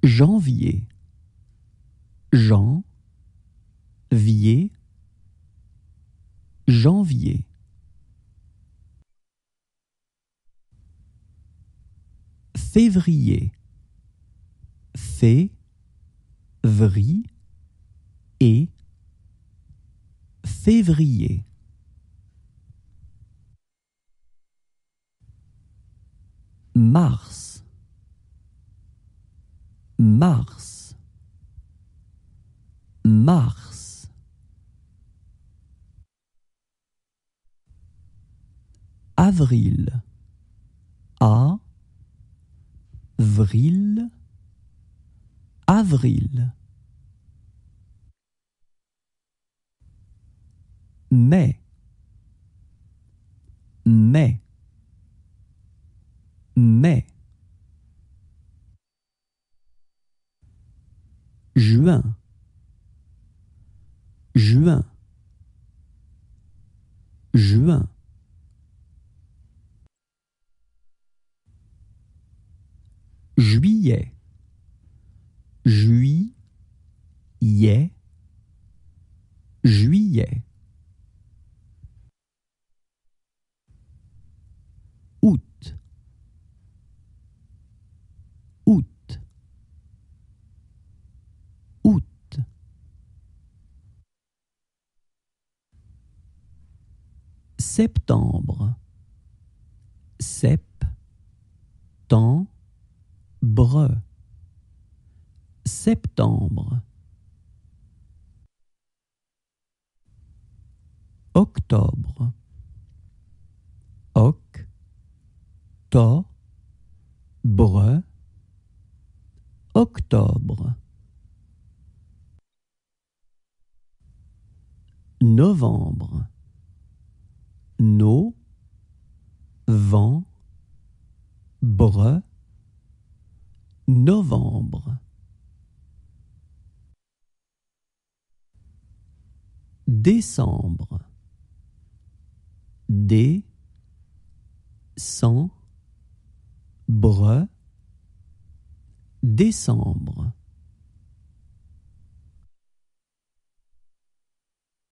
Janvier. Janvier. Janvier. Février. Février. Février. Mars. Mars. Mars. Avril. Avril. Avril. Mai. Mai. Mai. Juin. Juin. Juin. Juillet. Juillet. Juillet. Août. Août. Août. Septembre. Septembre. Septembre. Octobre. Octobre. Octobre. Novembre. Novembre. Novembre. Décembre. Décembre. Décembre.